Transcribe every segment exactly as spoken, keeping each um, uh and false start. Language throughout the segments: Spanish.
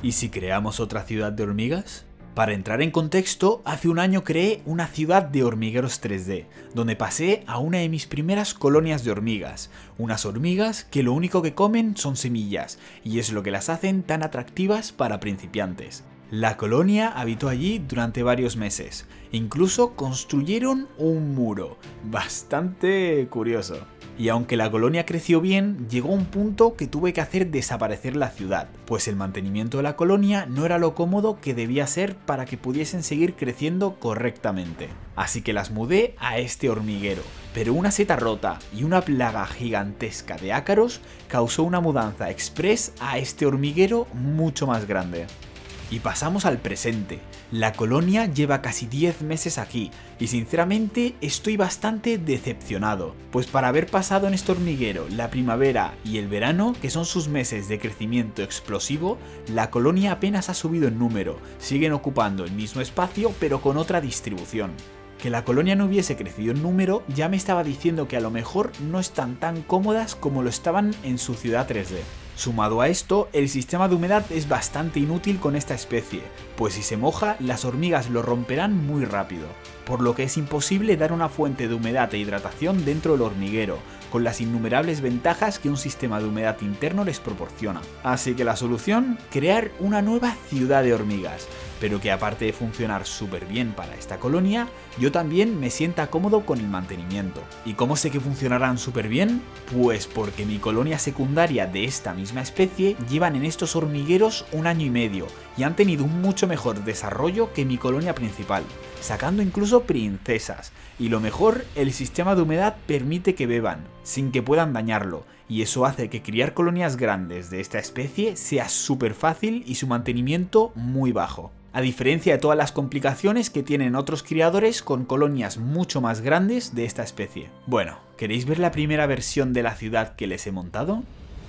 ¿Y si creamos otra ciudad de hormigas? Para entrar en contexto, hace un año creé una ciudad de hormigueros tres D, donde pasé a una de mis primeras colonias de hormigas, unas hormigas que lo único que comen son semillas, y es lo que las hacen tan atractivas para principiantes. La colonia habitó allí durante varios meses, incluso construyeron un muro, bastante curioso. Y aunque la colonia creció bien, llegó un punto que tuve que hacer desaparecer la ciudad, pues el mantenimiento de la colonia no era lo cómodo que debía ser para que pudiesen seguir creciendo correctamente. Así que las mudé a este hormiguero, pero una seta rota y una plaga gigantesca de ácaros causó una mudanza express a este hormiguero mucho más grande. Y pasamos al presente. La colonia lleva casi diez meses aquí y sinceramente estoy bastante decepcionado, pues para haber pasado en este hormiguero la primavera y el verano, que son sus meses de crecimiento explosivo, la colonia apenas ha subido en número, siguen ocupando el mismo espacio pero con otra distribución. Que la colonia no hubiese crecido en número ya me estaba diciendo que a lo mejor no están tan cómodas como lo estaban en su ciudad tres D. Sumado a esto, el sistema de humedad es bastante inútil con esta especie, pues si se moja, las hormigas lo romperán muy rápido, por lo que es imposible dar una fuente de humedad e hidratación dentro del hormiguero, con las innumerables ventajas que un sistema de humedad interno les proporciona. Así que la solución, crear una nueva ciudad de hormigas, pero que aparte de funcionar súper bien para esta colonia, yo también me sienta cómodo con el mantenimiento. ¿Y cómo sé que funcionarán súper bien? Pues porque mi colonia secundaria de esta misma especie llevan en estos hormigueros un año y medio y han tenido un mucho mejor desarrollo que mi colonia principal, sacando incluso princesas. Y lo mejor, el sistema de humedad permite que beban, sin que puedan dañarlo, y eso hace que criar colonias grandes de esta especie sea súper fácil y su mantenimiento muy bajo. A diferencia de todas las complicaciones que tienen otros criadores con colonias mucho más grandes de esta especie. Bueno, ¿queréis ver la primera versión de la ciudad que les he montado?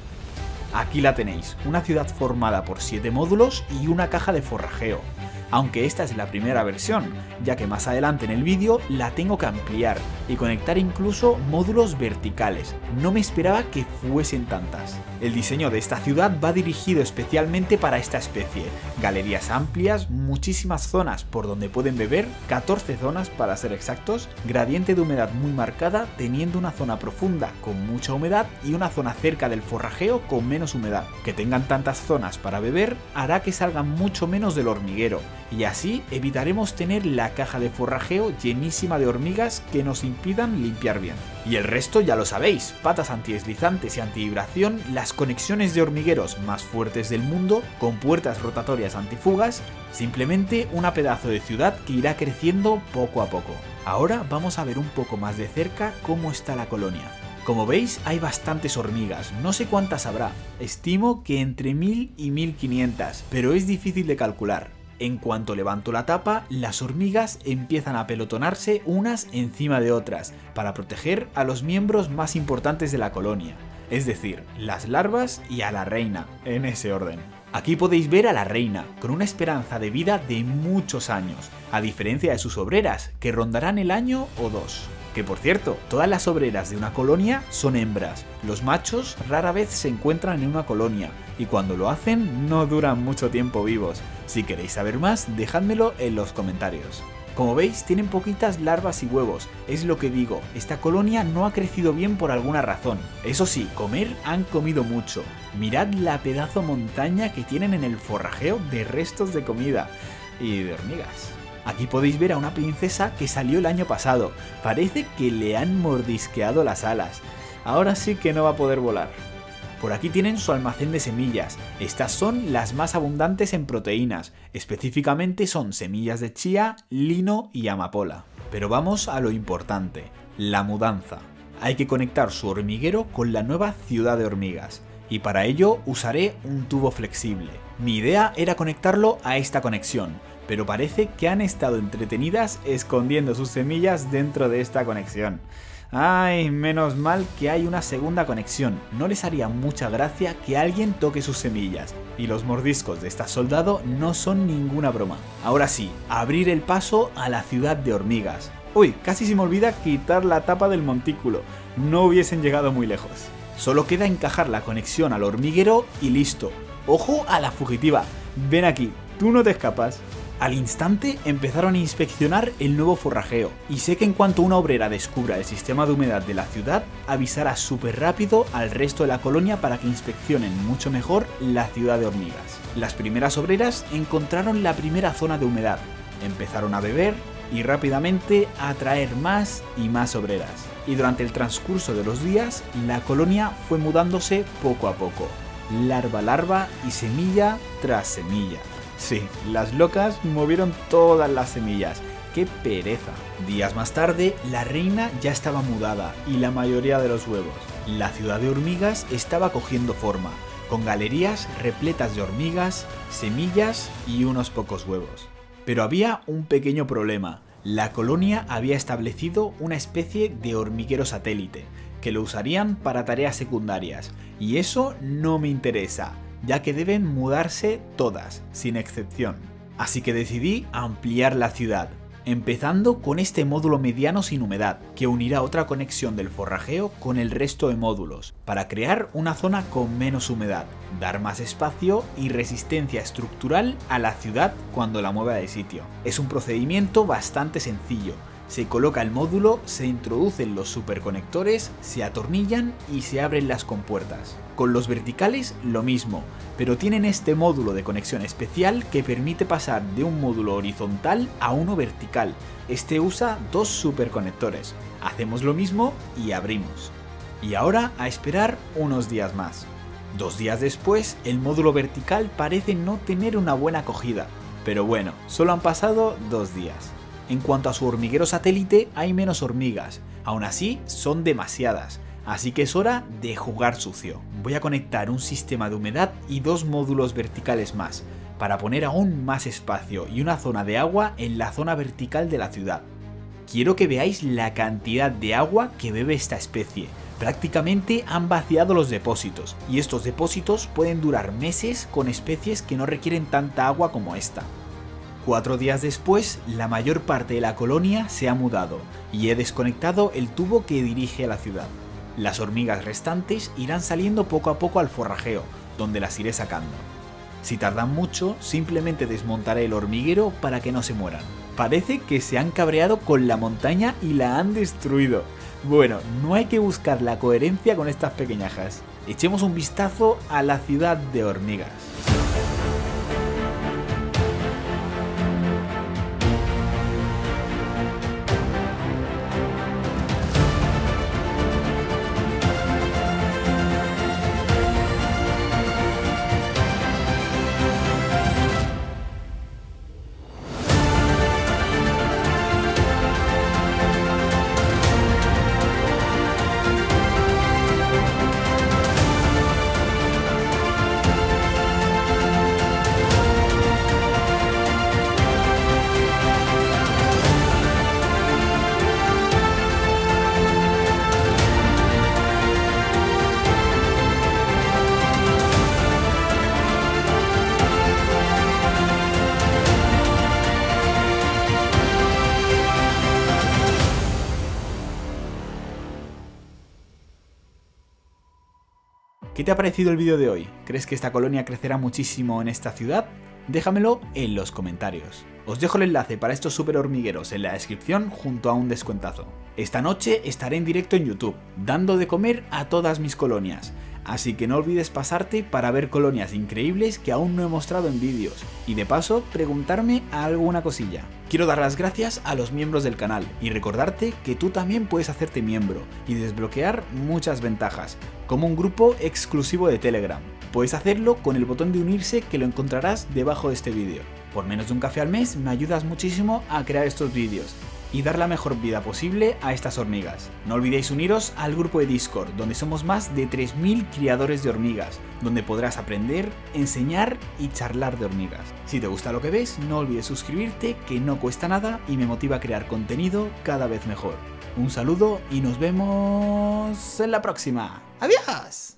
Aquí la tenéis, una ciudad formada por siete módulos y una caja de forrajeo. Aunque esta es la primera versión, ya que más adelante en el vídeo la tengo que ampliar y conectar incluso módulos verticales. No me esperaba que fuesen tantas. El diseño de esta ciudad va dirigido especialmente para esta especie. Galerías amplias, muchísimas zonas por donde pueden beber, catorce zonas para ser exactos, gradiente de humedad muy marcada, teniendo una zona profunda con mucha humedad y una zona cerca del forrajeo con menos humedad. Que tengan tantas zonas para beber hará que salgan mucho menos del hormiguero, y así evitaremos tener la caja de forrajeo llenísima de hormigas que nos impidan limpiar bien. Y el resto ya lo sabéis, patas antideslizantes y antivibración, las conexiones de hormigueros más fuertes del mundo, con puertas rotatorias antifugas, simplemente una pedazo de ciudad que irá creciendo poco a poco. Ahora vamos a ver un poco más de cerca cómo está la colonia. Como veis hay bastantes hormigas, no sé cuántas habrá, estimo que entre mil y mil quinientas, pero es difícil de calcular. En cuanto levanto la tapa, las hormigas empiezan a pelotonarse unas encima de otras, para proteger a los miembros más importantes de la colonia, es decir, las larvas y a la reina, en ese orden. Aquí podéis ver a la reina, con una esperanza de vida de muchos años, a diferencia de sus obreras, que rondarán el año o dos. Que por cierto, todas las obreras de una colonia son hembras, los machos rara vez se encuentran en una colonia, y cuando lo hacen no duran mucho tiempo vivos. Si queréis saber más, dejádmelo en los comentarios. Como veis, tienen poquitas larvas y huevos, es lo que digo, esta colonia no ha crecido bien por alguna razón. Eso sí, comer han comido mucho. Mirad la pedazo montaña que tienen en el forrajeo de restos de comida y de hormigas. Aquí podéis ver a una princesa que salió el año pasado, parece que le han mordisqueado las alas. Ahora sí que no va a poder volar. Por aquí tienen su almacén de semillas, estas son las más abundantes en proteínas, específicamente son semillas de chía, lino y amapola. Pero vamos a lo importante, la mudanza. Hay que conectar su hormiguero con la nueva ciudad de hormigas, y para ello usaré un tubo flexible. Mi idea era conectarlo a esta conexión, pero parece que han estado entretenidas escondiendo sus semillas dentro de esta conexión. Ay, menos mal que hay una segunda conexión, no les haría mucha gracia que alguien toque sus semillas, y los mordiscos de esta soldado no son ninguna broma. Ahora sí, abrir el paso a la ciudad de hormigas. Uy, casi se me olvida quitar la tapa del montículo, no hubiesen llegado muy lejos. Solo queda encajar la conexión al hormiguero y listo. Ojo a la fugitiva, ven aquí, tú no te escapas. Al instante empezaron a inspeccionar el nuevo forrajeo, y sé que en cuanto una obrera descubra el sistema de humedad de la ciudad, avisará súper rápido al resto de la colonia para que inspeccionen mucho mejor la ciudad de hormigas. Las primeras obreras encontraron la primera zona de humedad, empezaron a beber y rápidamente a atraer más y más obreras. Y durante el transcurso de los días, la colonia fue mudándose poco a poco, larva a larva y semilla tras semilla. Sí, las locas movieron todas las semillas. ¡Qué pereza! Días más tarde, la reina ya estaba mudada y la mayoría de los huevos. La ciudad de hormigas estaba cogiendo forma, con galerías repletas de hormigas, semillas y unos pocos huevos. Pero había un pequeño problema. La colonia había establecido una especie de hormiguero satélite, que lo usarían para tareas secundarias, y eso no me interesa, ya que deben mudarse todas, sin excepción. Así que decidí ampliar la ciudad, empezando con este módulo mediano sin humedad, que unirá otra conexión del forrajeo con el resto de módulos, para crear una zona con menos humedad, dar más espacio y resistencia estructural a la ciudad cuando la mueva de sitio. Es un procedimiento bastante sencillo. Se coloca el módulo, se introducen los superconectores, se atornillan y se abren las compuertas. Con los verticales lo mismo, pero tienen este módulo de conexión especial que permite pasar de un módulo horizontal a uno vertical. Este usa dos superconectores. Hacemos lo mismo y abrimos. Y ahora a esperar unos días más. Dos días después, el módulo vertical parece no tener una buena acogida, pero bueno, solo han pasado dos días. En cuanto a su hormiguero satélite, hay menos hormigas, aún así son demasiadas, así que es hora de jugar sucio. Voy a conectar un sistema de humedad y dos módulos verticales más, para poner aún más espacio y una zona de agua en la zona vertical de la ciudad. Quiero que veáis la cantidad de agua que bebe esta especie. Prácticamente han vaciado los depósitos, y estos depósitos pueden durar meses con especies que no requieren tanta agua como esta. Cuatro días después, la mayor parte de la colonia se ha mudado y he desconectado el tubo que dirige a la ciudad. Las hormigas restantes irán saliendo poco a poco al forrajeo, donde las iré sacando. Si tardan mucho, simplemente desmontaré el hormiguero para que no se mueran. Parece que se han cabreado con la montaña y la han destruido. Bueno, no hay que buscar la coherencia con estas pequeñajas. Echemos un vistazo a la ciudad de hormigas. ¿Qué te ha parecido el vídeo de hoy? ¿Crees que esta colonia crecerá muchísimo en esta ciudad? Déjamelo en los comentarios. Os dejo el enlace para estos super hormigueros en la descripción junto a un descuentazo. Esta noche estaré en directo en YouTube, dando de comer a todas mis colonias, así que no olvides pasarte para ver colonias increíbles que aún no he mostrado en vídeos, y de paso preguntarme alguna cosilla. Quiero dar las gracias a los miembros del canal y recordarte que tú también puedes hacerte miembro y desbloquear muchas ventajas, como un grupo exclusivo de Telegram. Puedes hacerlo con el botón de unirse que lo encontrarás debajo de este vídeo. Por menos de un café al mes me ayudas muchísimo a crear estos vídeos y dar la mejor vida posible a estas hormigas. No olvidéis uniros al grupo de Discord, donde somos más de tres mil criadores de hormigas, donde podrás aprender, enseñar y charlar de hormigas. Si te gusta lo que ves, no olvides suscribirte, que no cuesta nada y me motiva a crear contenido cada vez mejor. Un saludo y nos vemos en la próxima. ¡Adiós!